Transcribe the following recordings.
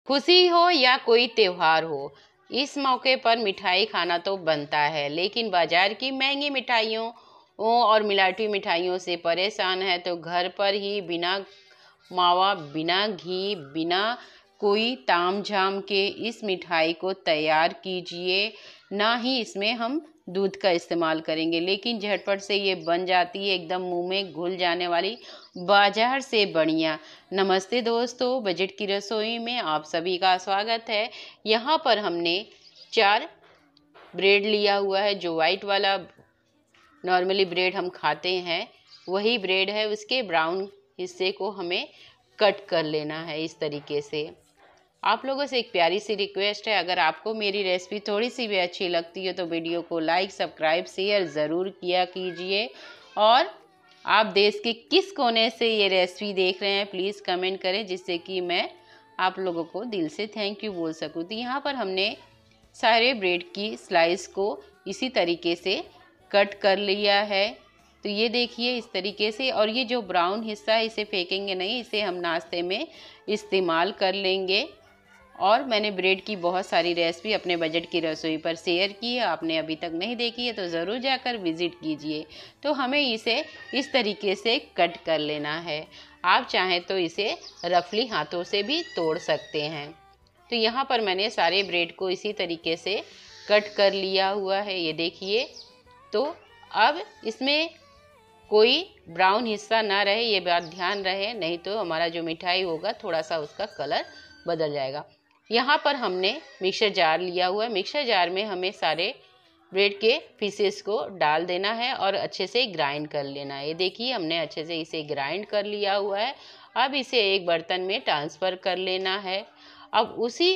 खुशी हो या कोई त्योहार हो, इस मौके पर मिठाई खाना तो बनता है। लेकिन बाजार की महंगी मिठाइयों और मिलावटी मिठाइयों से परेशान है तो घर पर ही बिना मावा, बिना घी, बिना कोई तामझाम के इस मिठाई को तैयार कीजिए। ना ही इसमें हम दूध का इस्तेमाल करेंगे, लेकिन झटपट से ये बन जाती है, एकदम मुंह में घुल जाने वाली, बाजार से बढ़िया। नमस्ते दोस्तों, बजट की रसोई में आप सभी का स्वागत है। यहाँ पर हमने 4 ब्रेड लिया हुआ है। जो वाइट वाला नॉर्मली ब्रेड हम खाते हैं वही ब्रेड है। उसके ब्राउन हिस्से को हमें कट कर लेना है इस तरीके से। आप लोगों से एक प्यारी सी रिक्वेस्ट है, अगर आपको मेरी रेसिपी थोड़ी सी भी अच्छी लगती है तो वीडियो को लाइक, सब्सक्राइब, शेयर ज़रूर किया कीजिए। और आप देश के किस कोने से ये रेसिपी देख रहे हैं प्लीज़ कमेंट करें, जिससे कि मैं आप लोगों को दिल से थैंक यू बोल सकूँ। तो यहाँ पर हमने सारे ब्रेड की स्लाइस को इसी तरीके से कट कर लिया है। तो ये देखिए इस तरीके से। और ये जो ब्राउन हिस्सा है इसे फेंकेंगे नहीं, इसे हम नाश्ते में इस्तेमाल कर लेंगे। और मैंने ब्रेड की बहुत सारी रेसिपी अपने बजट की रसोई पर शेयर की है, आपने अभी तक नहीं देखी है तो ज़रूर जाकर विज़िट कीजिए। तो हमें इसे इस तरीके से कट कर लेना है। आप चाहें तो इसे रफली हाथों से भी तोड़ सकते हैं। तो यहाँ पर मैंने सारे ब्रेड को इसी तरीके से कट कर लिया हुआ है, ये देखिए। तो अब इसमें कोई ब्राउन हिस्सा ना रहे, ये बात ध्यान रहे, नहीं तो हमारा जो मिठाई होगा थोड़ा सा उसका कलर बदल जाएगा। यहाँ पर हमने मिक्सर जार लिया हुआ है। मिक्सर जार में हमें सारे ब्रेड के पीसेस को डाल देना है और अच्छे से ग्राइंड कर लेना है। ये देखिए हमने अच्छे से इसे ग्राइंड कर लिया हुआ है। अब इसे एक बर्तन में ट्रांसफ़र कर लेना है। अब उसी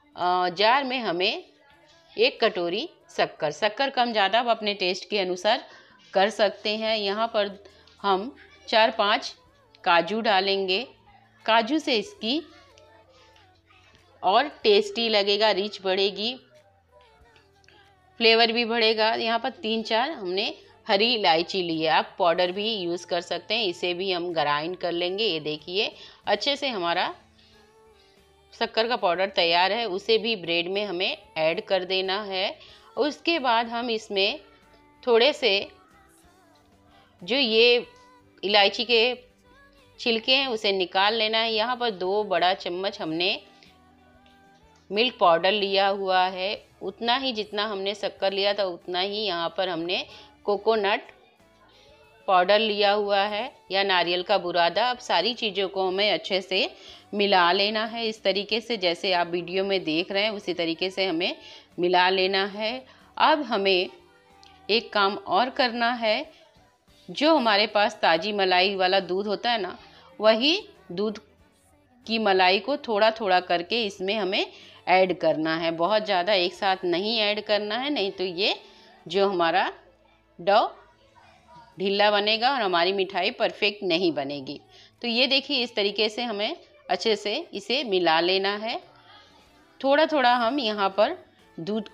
जार में हमें 1 कटोरी शक्कर कम ज़्यादा आप अपने टेस्ट के अनुसार कर सकते हैं। यहाँ पर हम 4-5 काजू डालेंगे। काजू से इसकी और टेस्टी लगेगा, रिच बढ़ेगी, फ्लेवर भी बढ़ेगा। यहाँ पर 3-4 हमने हरी इलायची ली है, आप पाउडर भी यूज़ कर सकते हैं, इसे भी हम ग्राइंड कर लेंगे। ये देखिए अच्छे से हमारा शक्कर का पाउडर तैयार है, उसे भी ब्रेड में हमें ऐड कर देना है। उसके बाद हम इसमें थोड़े से जो ये इलायची के छिलके हैं उसे निकाल लेना है। यहाँ पर 2 बड़ा चम्मच हमने मिल्क पाउडर लिया हुआ है, उतना ही जितना हमने शक्कर लिया था उतना ही यहाँ पर हमने कोकोनट पाउडर लिया हुआ है या नारियल का बुरादा। अब सारी चीज़ों को हमें अच्छे से मिला लेना है इस तरीके से, जैसे आप वीडियो में देख रहे हैं उसी तरीके से हमें मिला लेना है। अब हमें एक काम और करना है, जो हमारे पास ताज़ी मलाई वाला दूध होता है ना, वही दूध की मलाई को थोड़ा थोड़ा करके इसमें हमें ऐड करना है। बहुत ज़्यादा एक साथ नहीं ऐड करना है, नहीं तो ये जो हमारा डो ढीला बनेगा और हमारी मिठाई परफेक्ट नहीं बनेगी। तो ये देखिए इस तरीके से हमें अच्छे से इसे मिला लेना है। थोड़ा थोड़ा हम यहाँ पर दूध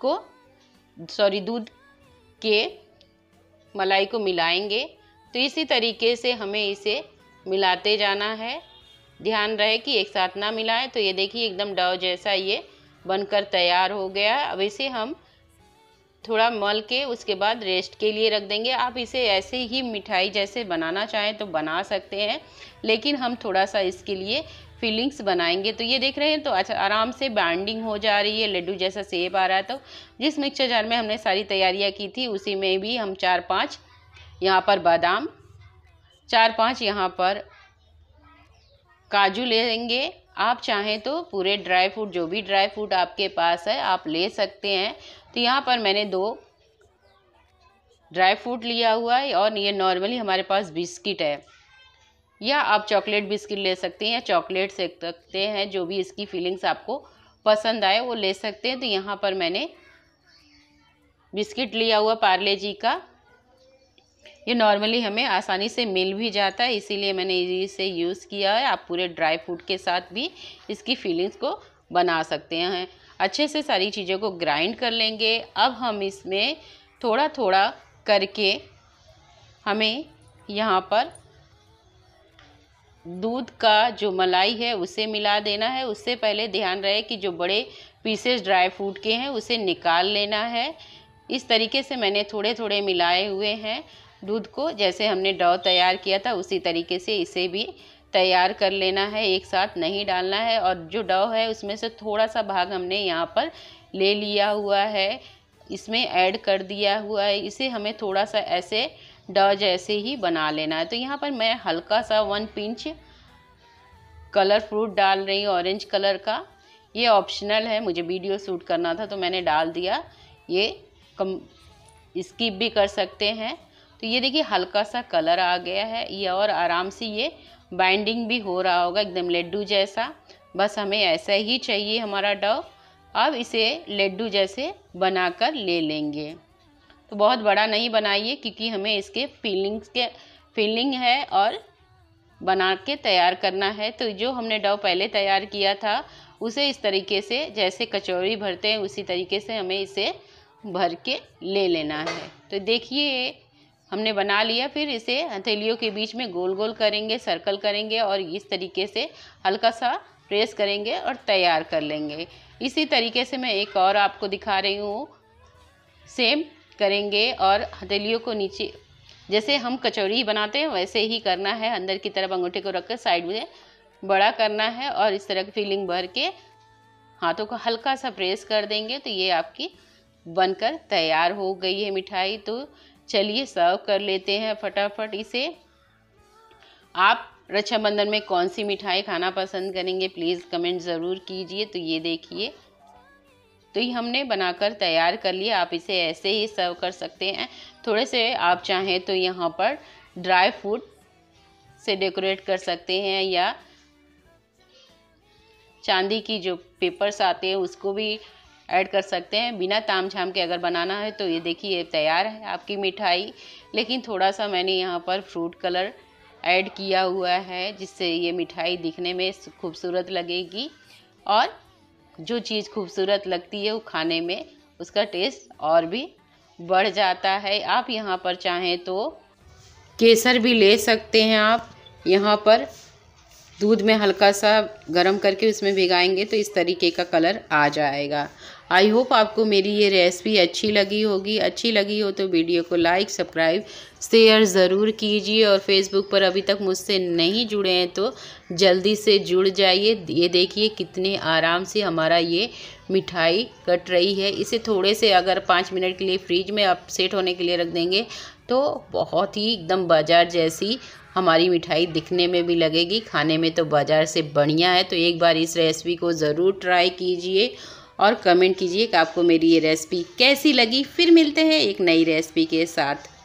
के मलाई को मिलाएंगे। तो इसी तरीके से हमें इसे मिलाते जाना है, ध्यान रहे कि एक साथ ना मिलाएं। तो ये देखिए एकदम डो जैसा ये बनकर तैयार हो गया। अब इसे हम थोड़ा मल के उसके बाद रेस्ट के लिए रख देंगे। आप इसे ऐसे ही मिठाई जैसे बनाना चाहें तो बना सकते हैं, लेकिन हम थोड़ा सा इसके लिए फीलिंग्स बनाएंगे। तो ये देख रहे हैं तो अच्छा आराम से बाइंडिंग हो जा रही है, लड्डू जैसा शेप आ रहा है। तो जिस मिक्सर जार में हमने सारी तैयारियां की थी उसी में भी हम 4-5 यहाँ पर बादाम, 4-5 यहाँ पर काजू लेंगे। आप चाहें तो पूरे ड्राई फ्रूट, जो भी ड्राई फ्रूट आपके पास है आप ले सकते हैं। तो यहाँ पर मैंने 2 ड्राई फ्रूट लिया हुआ है और ये नॉर्मली हमारे पास बिस्किट है, या आप चॉकलेट बिस्किट ले सकते हैं या चॉकलेट से सकते हैं, जो भी इसकी फीलिंग्स आपको पसंद आए वो ले सकते हैं। तो यहाँ पर मैंने बिस्किट लिया हुआ पार्ले जी का, ये नॉर्मली हमें आसानी से मिल भी जाता है, इसीलिए मैंने इसे यूज़ किया है। आप पूरे ड्राई फ्रूट के साथ भी इसकी फीलिंग्स को बना सकते हैं। अच्छे से सारी चीज़ों को ग्राइंड कर लेंगे। अब हम इसमें थोड़ा थोड़ा करके हमें यहाँ पर दूध का जो मलाई है उसे मिला देना है। उससे पहले ध्यान रहे कि जो बड़े पीसेस ड्राई फ्रूट के हैं उसे निकाल लेना है। इस तरीके से मैंने थोड़े थोड़े मिलाए हुए हैं दूध को। जैसे हमने डो तैयार किया था उसी तरीके से इसे भी तैयार कर लेना है, एक साथ नहीं डालना है। और जो डो है उसमें से थोड़ा सा भाग हमने यहाँ पर ले लिया हुआ है, इसमें ऐड कर दिया हुआ है। इसे हमें थोड़ा सा ऐसे डो जैसे ही बना लेना है। तो यहाँ पर मैं हल्का सा 1 पिंच कलर फ्रूट डाल रही हूँ, ऑरेंज कलर का। ये ऑप्शनल है, मुझे वीडियो शूट करना था तो मैंने डाल दिया। ये स्किप भी कर सकते हैं। तो ये देखिए हल्का सा कलर आ गया है ये, और आराम से ये बाइंडिंग भी हो रहा होगा एकदम लड्डू जैसा। बस हमें ऐसा ही चाहिए हमारा डो। अब इसे लड्डू जैसे बनाकर ले लेंगे। तो बहुत बड़ा नहीं बनाइए क्योंकि हमें इसके फिलिंग है और बना के तैयार करना है। तो जो हमने डो पहले तैयार किया था उसे इस तरीके से जैसे कचौड़ी भरते हैं उसी तरीके से हमें इसे भर के ले लेना है। तो देखिए हमने बना लिया। फिर इसे हथेलियों के बीच में गोल गोल करेंगे, सर्कल करेंगे और इस तरीके से हल्का सा प्रेस करेंगे और तैयार कर लेंगे। इसी तरीके से मैं एक और आपको दिखा रही हूँ। सेम करेंगे और हथेलियों को नीचे जैसे हम कचौड़ी बनाते हैं वैसे ही करना है। अंदर की तरफ अंगूठे को रखकर साइड में बड़ा करना है और इस तरह की फिलिंग भर के हाथों को हल्का सा प्रेस कर देंगे। तो ये आपकी बनकर तैयार हो गई है मिठाई। तो चलिए सर्व कर लेते हैं फटाफट इसे। आप रक्षाबंधन में कौन सी मिठाई खाना पसंद करेंगे प्लीज़ कमेंट ज़रूर कीजिए। तो ये देखिए, तो ये हमने बनाकर तैयार कर लिया। आप इसे ऐसे ही सर्व कर सकते हैं। थोड़े से आप चाहें तो यहाँ पर ड्राई फ्रूट से डेकोरेट कर सकते हैं या चांदी की जो पेपर्स आते हैं उसको भी ऐड कर सकते हैं। बिना ताम झाम के अगर बनाना है तो ये देखिए तैयार है आपकी मिठाई। लेकिन थोड़ा सा मैंने यहाँ पर फ्रूट कलर ऐड किया हुआ है जिससे ये मिठाई दिखने में खूबसूरत लगेगी। और जो चीज़ खूबसूरत लगती है वो खाने में उसका टेस्ट और भी बढ़ जाता है। आप यहाँ पर चाहें तो केसर भी ले सकते हैं। आप यहाँ पर दूध में हल्का सा गरम करके उसमें भिगाएंगे तो इस तरीके का कलर आ जाएगा। आई होप आपको मेरी ये रेसिपी अच्छी लगी होगी। अच्छी लगी हो तो वीडियो को लाइक, सब्सक्राइब, शेयर ज़रूर कीजिए। और फेसबुक पर अभी तक मुझसे नहीं जुड़े हैं तो जल्दी से जुड़ जाइए। ये देखिए कितने आराम से हमारा ये मिठाई कट रही है। इसे थोड़े से अगर 5 मिनट के लिए फ्रिज में आप सेट होने के लिए रख देंगे तो बहुत ही एकदम बाजार जैसी हमारी मिठाई दिखने में भी लगेगी, खाने में तो बाजार से बढ़िया है। तो एक बार इस रेसिपी को ज़रूर ट्राई कीजिए और कमेंट कीजिए कि आपको मेरी ये रेसिपी कैसी लगी। फिर मिलते हैं एक नई रेसिपी के साथ।